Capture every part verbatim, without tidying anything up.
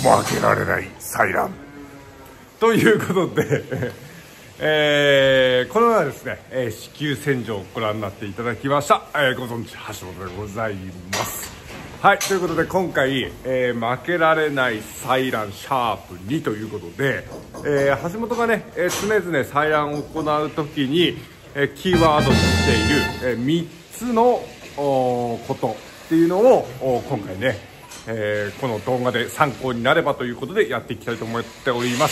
負けられない採卵ということで、えー、このようなですね、えー、子宮洗浄をご覧になっていただきました、えー、ご存知橋本でございます。はい、ということで今回、えー、負けられない採卵シャープにということで、えー、橋本がね、えー、常々採卵を行うときに、えー、キーワードにしている、えー、みっつのことっていうのを今回ね、えー、この動画で参考になればということでやっていきたいと思っております。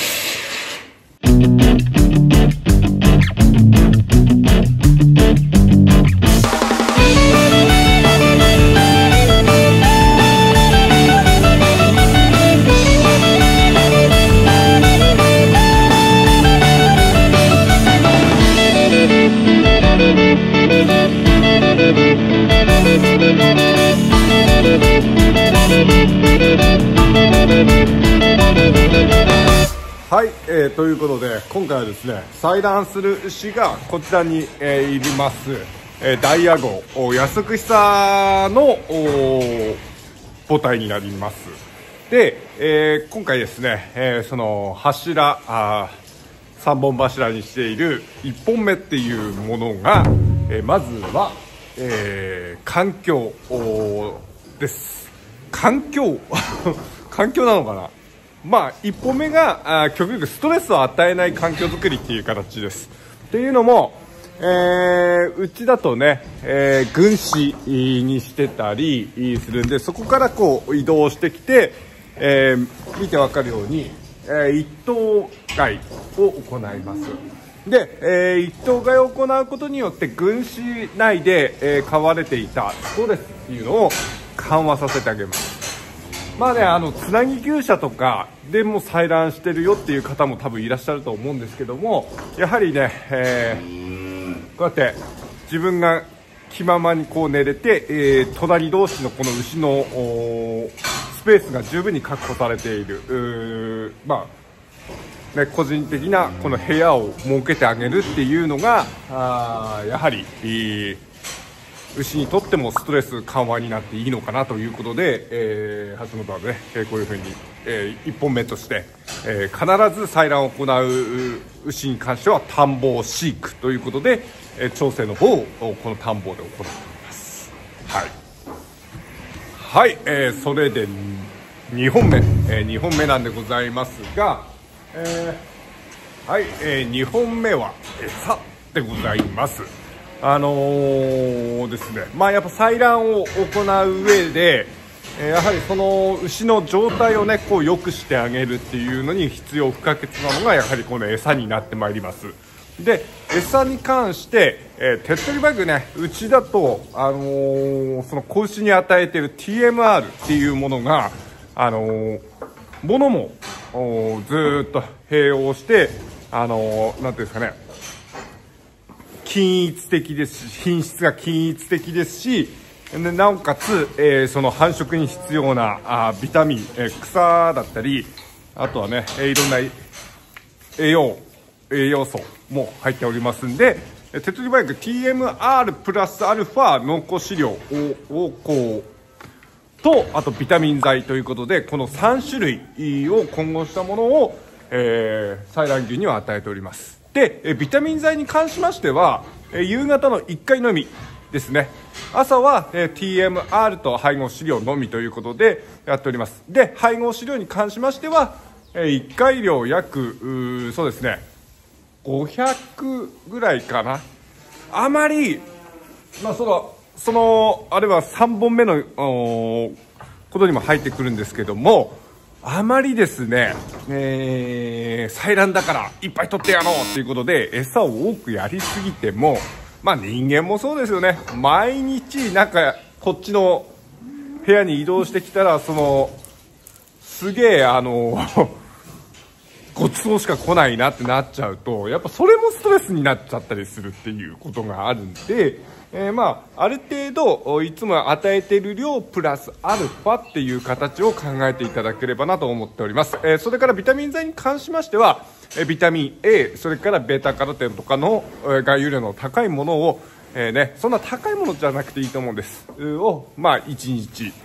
はい、えー、ということで今回はですね、採卵する牛がこちらに、えー、いります、えー、ダイアゴ安久久の母体になります。で、えー、今回ですね、えー、その柱あさんぼん柱にしているいっぽんめっていうものが、えー、まずは、えー、環境です。環境環境なのかな。まあいっぽんめがあ極力ストレスを与えない環境づくりっていう形です。っていうのも、えー、うちだとね、えー、群飼にしてたりするんで、そこからこう移動してきて、えー、見てわかるように、えー、一頭飼いを行います。で、えー、一頭飼いを行うことによって群飼内で、えー、飼われていたストレスっていうのを緩和させてあげます。まあね、あのつなぎ牛舎とかでも採卵してるよっていう方も多分いらっしゃると思うんですけども、やはりね、えー、こうやって自分が気ままにこう寝れて、えー、隣同士のこの牛のスペースが十分に確保されている、まあね、個人的なこの部屋を設けてあげるっていうのがあやはり、えー牛にとってもストレス緩和になっていいのかなということで、えー、橋本はね、えー、こういうふうに、えー、いっぽんめとして、えー、必ず採卵を行う牛に関しては田んぼを飼育ということで、えー、調整の方をこの田んぼで行っております。はい、はい、えー、それでにほんめ、えー、にほんめなんでございますが、えー、はい、えー、にほんめは餌でございます。あのー、ですね、まあやっぱ採卵を行う上で、えー、やはりその牛の状態をねこう良くしてあげるっていうのに必要不可欠なのがやはりこの餌になってまいります。で、餌に関して、えー、手っ取り早くね、うちだとあのー、その子牛に与えている ティーエムアール っていうものがあのー、ものもずーっと併用してあのー、なんていうんですかね。均一的ですし、品質が均一的ですし、でなおかつ、えー、その繁殖に必要なあビタミン、えー、草だったり、あとはね、えー、いろんな栄養栄養素も入っておりますんで、手っ取り早く ティーエムアール プラスアルファ濃厚飼料ををこうと、あとビタミン剤ということで、このさんしゅるいを混合したものを、えー、採卵牛には与えております。で、えビタミン剤に関しましては、え夕方のいっかいのみですね。朝は、え ティーエムアール と配合飼料のみということでやっております。で、配合飼料に関しましては、えいっかい量約そうですねごひゃくぐらいかな。あまり、まあ、そのそのあれはさんぼんめのことにも入ってくるんですけども、あまりですね、えー、採卵だからいっぱい取ってやろうということで餌を多くやりすぎても、まあ人間もそうですよね。毎日なんかこっちの部屋に移動してきたら、そのすげえあのごちそうしか来ないなってなっちゃうと、やっぱそれもストレスになっちゃったりするっていうことがあるんで、えー、まあある程度いつも与えている量プラスアルファっていう形を考えていただければなと思っております。えー、それからビタミン剤に関しましては、えー、ビタミン A、 それからベータカロテンとかの、えー、含有量の高いものを、えーね、そんな高いものじゃなくていいと思うんですを、まあいちにち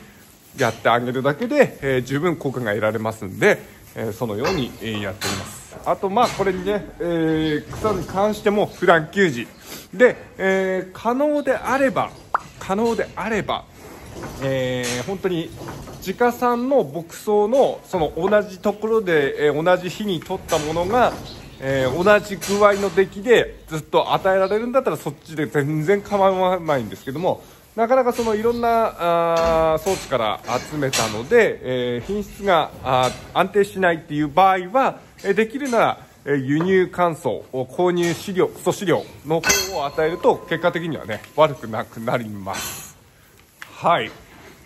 やってあげるだけで、えー、十分効果が得られますんで、えー、そのように、えー、やっております。あとまあこれにね、えー、草に関しても普段給仕で、えー、可能であれば可能であれば、えー、本当に自家産の牧草のその同じところで、えー、同じ日に取ったものが、えー、同じ具合の出来でずっと与えられるんだったらそっちで全然構わないんですけども、なかなかそのいろんなあ装置から集めたので、えー、品質があ安定しないっていう場合は、えー、できるなら、えー、輸入乾燥購入飼料粗飼料の方を与えると結果的にはね悪くなくなります。はい。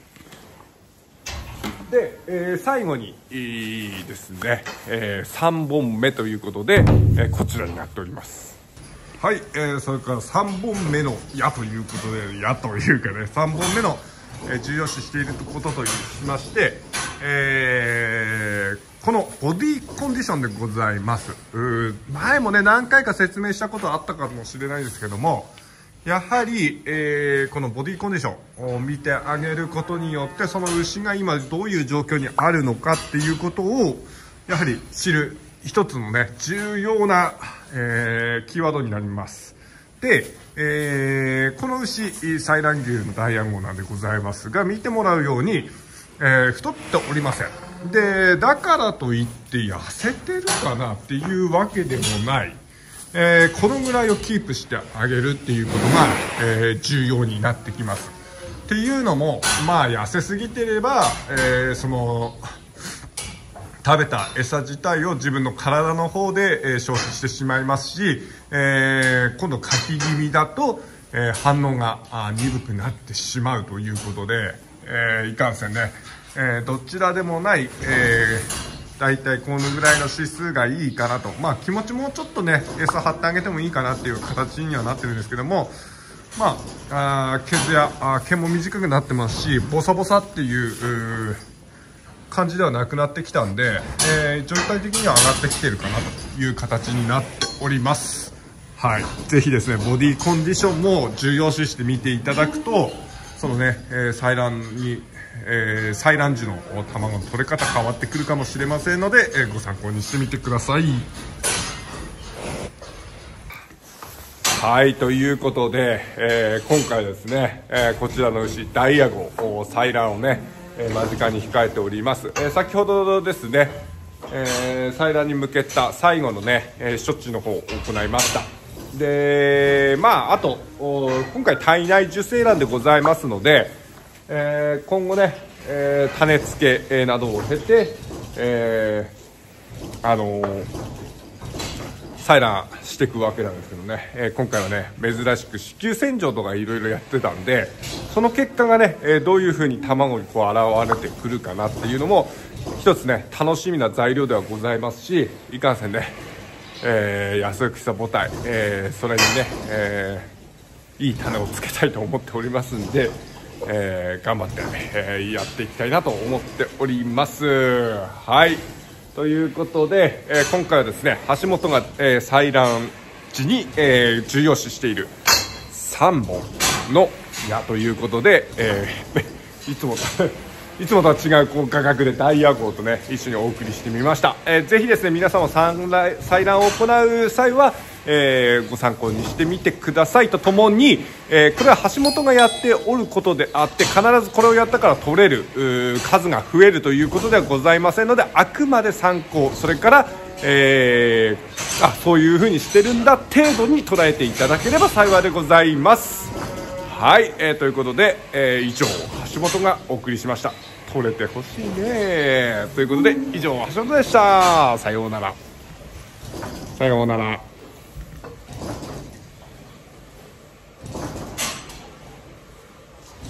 で、えー、最後にいいですね、えー、さんぼんめということで、えー、こちらになっております。はい、えー、それからさんぼんめの矢ということで、矢というかね、さんぼんめの、えー、重要視していることとしまして、えー、このボディコンディションでございます。前もね何回か説明したことあったかもしれないですけども、やはり、えー、このボディコンディションを見てあげることによって、その牛が今どういう状況にあるのかっていうことをやはり知る一つのね重要な、えー、キーワードになります。で、えー、この牛採卵牛のダイヤ号なんでございますが、見てもらうように、えー、太っておりません。でだからといって痩せてるかなっていうわけでもない、えー、このぐらいをキープしてあげるっていうことが、えー、重要になってきます。っていうのも、まあ痩せすぎてれば、えー、その食べた餌自体を自分の体の方で、えー、消費してしまいますし、えー、今度かき気味だと、えー、反応があ鈍くなってしまうということで、えー、いかんせんね、えー、どちらでもない、えー、だいたいこのぐらいの指数がいいかなと、まあ気持ちもちょっとね餌張ってあげてもいいかなっていう形にはなってるんですけども、まあ、あ毛づやあ毛も短くなってますし、ボサボサっていう、う感じではなくなってきたんで、えー、状態的には上がってきてるかなという形になっております。はい、ぜひですねボディコンディションも重要視して見ていただくと、そのね、えー、採卵に、えー、採卵時の卵の取れ方変わってくるかもしれませんので、えー、ご参考にしてみてください。はい、ということで、えー、今回ですね、えー、こちらの牛ダイヤ号採卵をね、えー、間近に控えております。えー、先ほどですね、えー、採卵に向けた最後のね、えー、処置の方を行いました。でまああと今回体内受精卵でございますので、えー、今後ね、えー、種付けなどを経て、えー、あのー、採卵していくわけなんですけどね、えー、今回はね珍しく子宮洗浄とかいろいろやってたんで、その結果がね、えー、どういう風に卵にこう現れてくるかなっていうのも一つね楽しみな材料ではございますし、いかんせんね、えー、安草母体、えー、それにね、えー、いい種をつけたいと思っておりますんで、えー、頑張って、えー、やっていきたいなと思っております。はい、ということで、えー、今回はですね橋本が、えー、採卵時に、えー、重要視しているさんぼんの矢ということで、えー、いつもいつもとは違う高価格でダイヤ号とね一緒にお送りしてみました。えー、ぜひですね皆さんも採卵を行う際は、えー、ご参考にしてみてくださいとともに、えー、これは橋本がやっておることであって、必ずこれをやったから取れる数が増えるということではございませんので、あくまで参考、それから、えー、あそういう風にしてるんだ程度に捉えていただければ幸いでございます。はい、えー、ということで、えー、以上橋本がお送りしました。取れてほしいねということで、以上橋本でした。さようなら、さようなら。